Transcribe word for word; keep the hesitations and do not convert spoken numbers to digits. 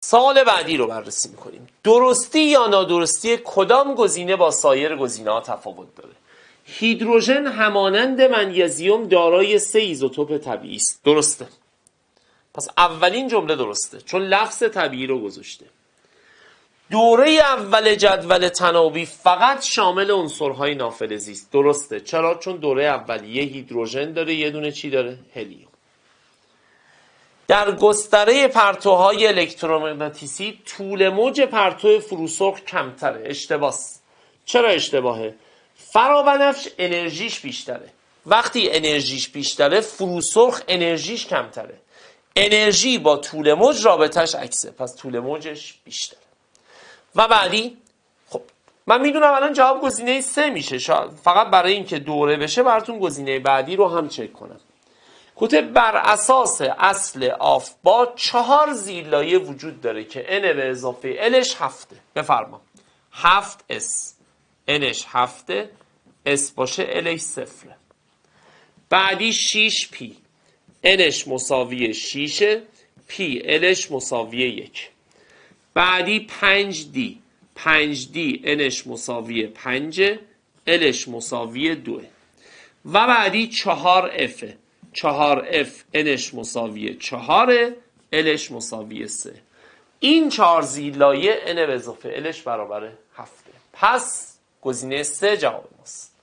سوال بعدی رو بررسی میکنیم. درستی یا نادرستی کدام گزینه با سایر گزینه‌ها تفاوت داره؟ هیدروژن همانند منیزیم دارای سه ایزوتوپ طبیعی است. درسته. پس اولین جمله درسته چون لفظ طبیعی رو گذاشته. دوره اول جدول تناوبی فقط شامل عنصرهای نافلزی است. درسته. چرا؟ چون دوره اولیه هیدروژن داره، یه دونه چی داره؟ هلیوم. در گستره پرتوهای الکترومغناطیسی طول موج پرتو فروسرخ کمتره. اشتباس. چرا اشتباهه؟ فرابنفش انرژیش بیشتره. وقتی انرژیش بیشتره فروسرخ انرژیش کمتره. انرژی با طول موج رابطش عکسه، پس طول موجش بیشتره. و بعدی خب من میدونم الان جواب گزینه سه میشه، شاید فقط برای اینکه دوره بشه براتون گزینه بعدی رو هم چک کنم. گفته بر اساس اصل آفبا چهار زیرلایه وجود داره که n به اضافه lش هفته. بفرما هفت اس nش هفته s باشه lش صفره. بعدی شش پی nش مساوی شیشه پی lش مساوی یک. بعدی پنج دی پنج دی nش مساوی پنج lش مساوی دو. و بعدی چهار اف چهار اف nش مساوی چهار lش مساوی سه. این چهار زیرلایه n به اضافه lش برابر هفته. پس گزینه سه جواب ماست.